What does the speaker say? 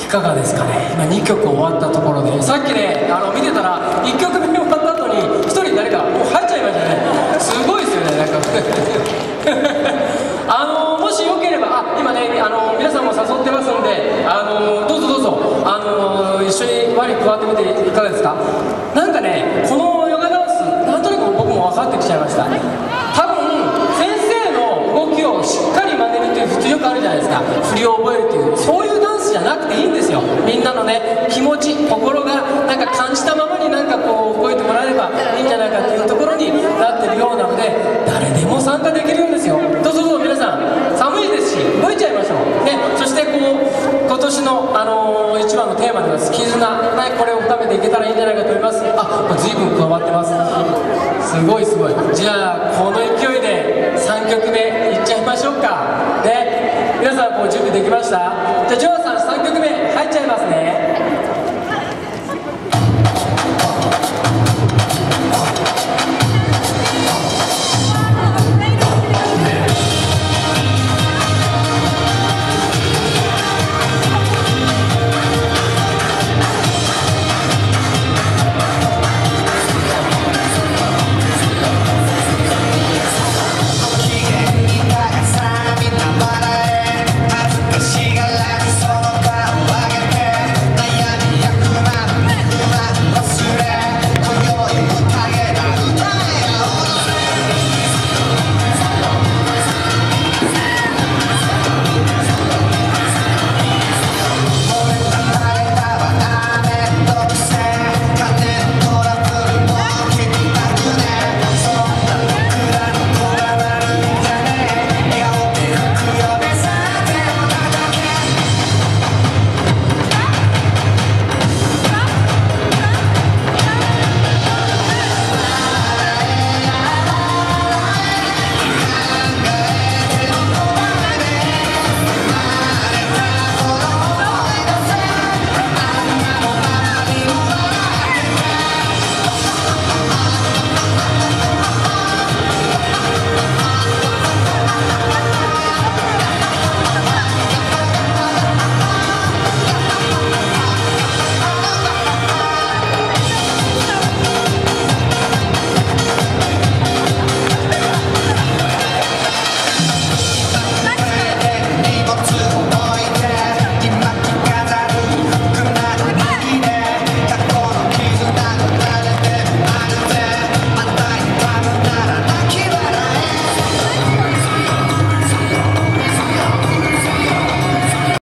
いかがですかね。今2曲終わったところで、さっきね見てたら1曲目終わった後に1人誰かもう入っちゃいましたね。すごいですよね、なんかもしよければ今ね皆さんも誘ってますんでどうぞどうぞ一緒に輪に加わってみていかがですか。なんかねこのヨガダンスなんとなく僕も分かってきちゃいました。多分先生の動きをしっかり真似るっていう普通よくあるじゃないですか。振りを覚えるっていうそういうダンスじゃなくていいんですよ。みんなのね気持ち心がなんか感じたままになんかこう動いてもらえればいいんじゃないかっていうところになってるようなので、誰でも参加できるんですよ。どうぞどうぞ皆さん、寒いですし動いちゃいましょうね。そしてこう今年の一番のテーマでは絆、ね、これを深めていけたらいいんじゃないかと思います。随分加わってます。すごいすごい。じゃあこの勢いで3曲目いっちゃいましょうかね。皆さんこう準備できました？じゃあジョアさん3曲目